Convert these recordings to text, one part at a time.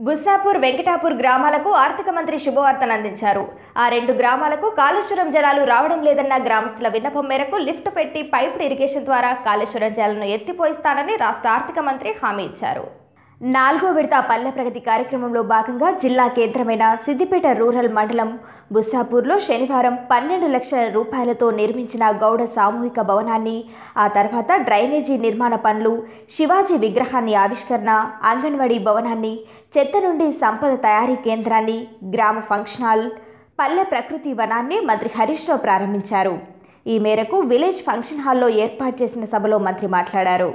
బుస్సాపూర్, వెంకటాపూర్ గ్రామాలకు ఆర్థిక మంత్రి శుభవార్తను అందించారు. ఆ రెండు గ్రామాలకు కాళేశ్వరం జలాలు రావడం లేదన్న గ్రామస్తుల విన్నపం మేరకు లిఫ్ట్ పెట్టి పైప్డ్ ఇరిగేషన్ ద్వారా కాళేశ్వరం జలాలను ఎత్తిపోయిస్తానని రాష్ట్ర ఆర్థిక మంత్రి హామీ ఇచ్చారు. 4వ విడత పల్లె ప్రగతి కార్యక్రమంలో భాగంగా జిల్లా కేంద్రమైన సిద్దిపేట రూరల్ మండలం బుస్సాపూర్లో శనివారం 12 లక్షల రూపాయలతో నిర్మించిన గౌడ సామూహిక భవనాన్ని, ఆ తర్వాత డ్రైనేజీ నిర్మాణ పనులు, శివాజీ విగ్రహాన్ని ఆవిష్కరణ, అంగన్వాడీ భవనాన్ని, చెత్త నుండి సంపద తయారీ కేంద్రాన్ని, గ్రామ ఫంక్షన్ హాల్, పల్లె ప్రకృతి వనాన్ని మంత్రి హరీష్ రావు ప్రారంభించారు. ఈ మేరకు విలేజ్ ఫంక్షన్ హాల్లో ఏర్పాటు చేసిన సభలో మంత్రి మాట్లాడారు.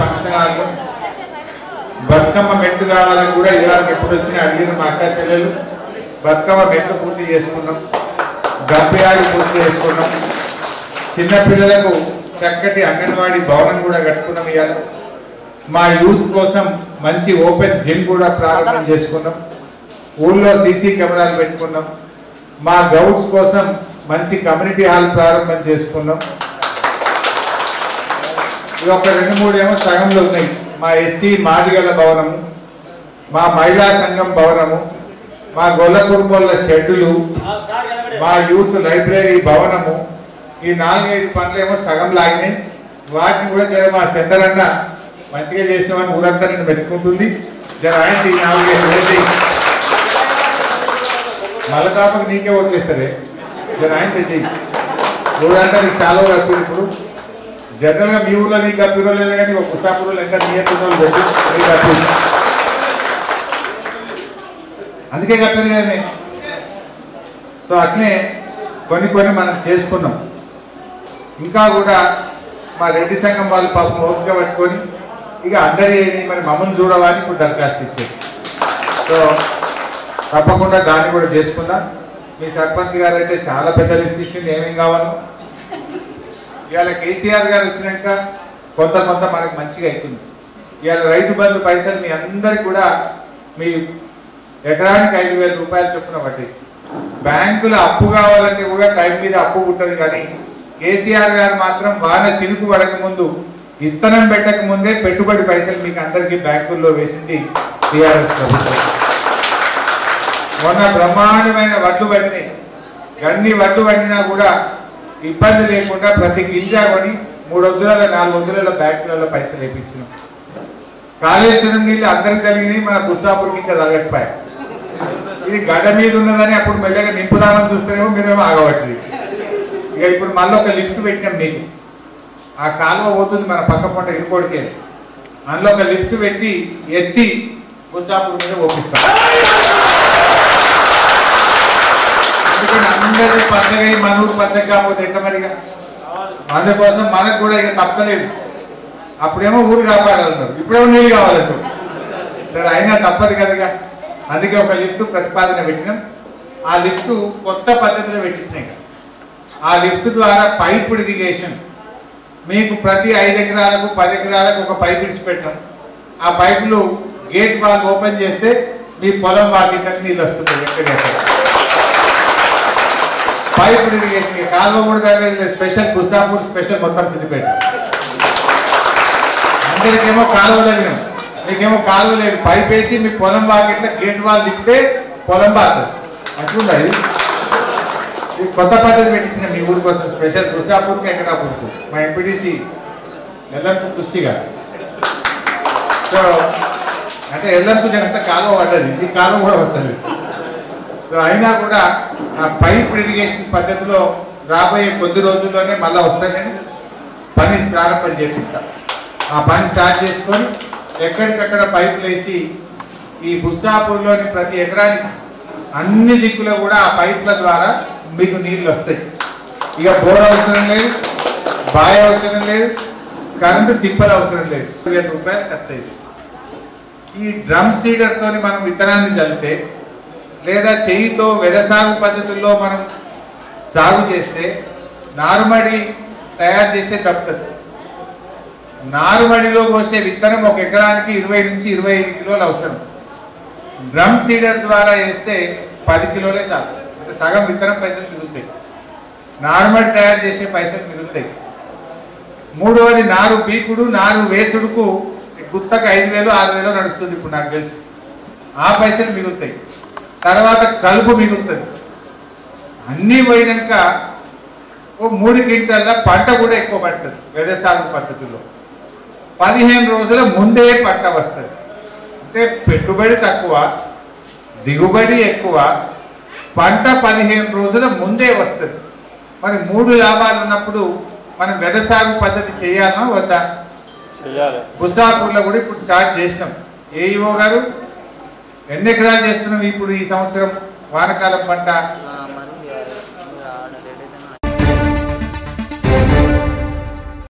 బతుకమ్మ మెట్టు కావాలని కూడా ఇవాళ ఎప్పుడు వచ్చినా అడిగిన మా అక్క చెల్లెలు బతుకమ్మ మెట్టు పూర్తి చేసుకున్నాం, గబ్బియాడి పూర్తి చేసుకున్నాం, చిన్నపిల్లలకు చక్కటి అంగన్వాడీ భవనం కూడా కట్టుకున్నాం. ఇవాళ మా యూత్ కోసం మంచి ఓపెన్ జిమ్ కూడా ప్రారంభం చేసుకున్నాం, ఊళ్ళో సీసీ కెమెరాలు పెట్టుకున్నాం, మా గౌడ్స్ కోసం మంచి కమ్యూనిటీ హాల్ ప్రారంభం చేసుకున్నాం. ఇది ఒక 2-3 ఏమో సగంలో ఉన్నాయి. మా ఎస్సీ మాదిగల భవనము, మా మహిళా సంఘం భవనము, మా గొల్ల కుటుంబాల షెడ్డులు, మా యూత్ లైబ్రరీ భవనము, ఈ 4-5 పనులు ఏమో సగం లాగినాయి. వాటిని కూడా జర మా చంద్రన్న మంచిగా చేసినామని ఊరంతా నేను మెచ్చుకుంటుంది. జర ఆయన 4-5 మలతాపకు నీకే ఓట్లు ఇస్తారే, జర ఆయన తెచ్చి ఊరంతా నీకు చాలా వస్తుంది. ఇప్పుడు జనరల్గా మీ ఊళ్ళో నీకు కప్పిరో లేదా కానీ ఒక బుస్సాపూర్లో ఎంత నియంత్రణ పెట్టి అందుకే కప్పారు కానీ. సో అట్లనే కొన్ని మనం చేసుకున్నాం. ఇంకా కూడా మా రెడ్డి సంఘం వాళ్ళు పాపం ఓపిక పట్టుకొని ఇక అందరి మరి మమ్మల్ని చూడవాలని ఇప్పుడు దరఖాస్తు ఇచ్చారు. సో తప్పకుండా దాన్ని కూడా చేసుకుందాం. మీ సర్పంచ్ గారు అయితే చాలా పెద్ద లిస్ట్ ఇచ్చింది ఏమేం కావాలో. ఇవాళ కేసీఆర్ గారు వచ్చినాక కొంత మనకు మంచిగా అవుతుంది. ఇవాళ రైతు బంధు పైసలు మీ అందరికి కూడా మీ ఎకరానికి 5,000 రూపాయలు చొప్పున పడ్డాయి. బ్యాంకులో అప్పు కావాలంటే కూడా టైం మీద అప్పు ఉంటుంది, కానీ కేసీఆర్ గారు మాత్రం వాన చినుకు పడక ముందు, ఇత్తనం పెట్టక ముందే పెట్టుబడి పైసలు మీకు అందరికీ బ్యాంకుల్లో వేసింది టీఆర్ఎస్ ప్రభుత్వం. మొన్న బ్రహ్మాండమైన వడ్లు పడినాయి. అన్ని వడ్లు పడినా కూడా ఇబ్బంది లేకుండా ప్రతి గింజ కొని 3 వందల 4 వందల బ్యాంకులలో పైసలు వేయించినాం. కాళేశ్వరం నీళ్ళు అందరికి కలిగినాయి, మన బుస్సాపూర్కి ఇంకా తగ్గకపోయాయి. ఇది గడ్డ మీద ఉన్నదని అప్పుడు మెల్లగా నింపుదామని చూస్తేనేమో మీరేమో ఆగబట్లేదు. ఇక ఇప్పుడు మళ్ళీ ఒక లిఫ్ట్ పెట్టినాం మీకు. ఆ కాలువ పోతుంది మన పక్క పొంట ఇరుకోడికే, అందులో ఒక లిఫ్ట్ పెట్టి ఎత్తి బుస్సాపూర్ మీద ఓపిస్తాం. అందరూ పచ్చగా మన ఊరు పచ్చగా కాకపోతే ఎట్లా మరిగా, అందుకోసం మనకు కూడా ఇక తప్పలేదు. అప్పుడేమో ఊరు కాపాడాలన్నారు, ఇప్పుడేమో నీళ్ళు కావాలంటారు. సరే అయినా తప్పదు కదగా, అందుకే ఒక లిఫ్ట్ ప్రతిపాదన పెట్టినాం. ఆ లిఫ్ట్ కొత్త పద్ధతిలో పెట్టించినాయి. ఆ లిఫ్ట్ ద్వారా పైపుడ్ ఇరిగేషన్ మీకు ప్రతి 5 ఎకరాలకు 10 ఎకరాలకు ఒక పైప్ ఇడిచి పెడతాం. ఆ పైపులు గేట్ బాగా ఓపెన్ చేస్తే మీ పొలం వాకిట్లకు నీళ్ళు వస్తుంది. ఎక్కడెక్కడ పైపుడ్ ఇరిగేషన్ కాలువ కూడా స్పెషల్ బుస్సాపూర్ స్పెషల్ మొత్తం సిద్దిపేట. అందరికేమో కాలువ తగినాం, మీకేమో కాలువ లేదు. పైప్ వేసి మీ పొలం వాకిట్లో గేట్ వాళ్ళు తిప్పితే పొలం బాగుతుంది. అట్లుందా ఇది కొత్త పద్ధతి పెట్టించిన మీ ఊరి కోసం స్పెషల్ బుస్సాపూర్కి వెంకటాపూర్కు మా ఎంపీటీసీ ఎల్లంపు కృషిగా. సో అంటే ఎల్లంపు జనంత కాలువ పడ్డది, ఈ కాలువ కూడా పడుతుంది. సో అయినా కూడా ఆ పైప్ ఇరిగేషన్ పద్ధతిలో రాబోయే కొద్ది రోజుల్లోనే మళ్ళీ వస్తానని పని ప్రారంభం చేపిస్తా. ఆ పని స్టార్ట్ చేసుకొని ఎక్కడికక్కడ పైపులు వేసి ఈ బుస్సాపూర్లోని ప్రతి ఎకరానికి అన్ని దిక్కులో కూడా ఆ పైపుల ద్వారా మీకు నీళ్ళు వస్తాయి. ఇక బోర్ అవసరం లేదు, బాయ్ అవసరం లేదు, కరెంటు తిప్పలు అవసరం లేదు. 1,000 రూపాయలు ఖర్చు అయింది. ఈ డ్రమ్ సీడర్తో మనం విత్తనాన్ని చల్లితే లేదా చెయ్యితో వెదసాగు పద్ధతుల్లో మనం సాగు చేస్తే నారుమడి తయారు చేసే తప్పుతుంది. నారుమడిలో పోసే విత్తనం ఒక ఎకరానికి 20 నుంచి 25 కిలోలు అవసరం. డ్రమ్ సీడర్ ద్వారా వేస్తే 10 కిలోలే చాలు. అంటే సగం విత్తనం పైసలు మిగులుతాయి, నారుమడి తయారు చేసే పైసలు మిగులుతాయి. మూడవది నారు పీకుడు, నారు వేసుడుకు గుత్తకు 5,000 6,000 నడుస్తుంది ఇప్పుడు నాకు తెలుసు. ఆ పైసలు మిగులుతాయి, తర్వాత కలుపు మిగులుతుంది. అన్నీ పోయినాక ఓ 3 క్వింటాల పంట కూడా ఎక్కువ పడుతుంది. వెద సాగు పద్ధతిలో 15 రోజుల ముందే పంట వస్తుంది. అంటే పెట్టుబడి తక్కువ, దిగుబడి ఎక్కువ, పంట 15 రోజుల ముందే వస్తుంది. మరి 3 లాభాలు ఉన్నప్పుడు మనం వెద సాగు పద్ధతి చేయాలా వద్దా? బుసాపూర్లో కూడా ఇప్పుడు స్టార్ట్ చేసినాం. ఏఈఓ గారు ఎన్ని ఎకరాలు చేస్తున్నాం ఇప్పుడు ఈ సంవత్సరం వానకాలం పంట?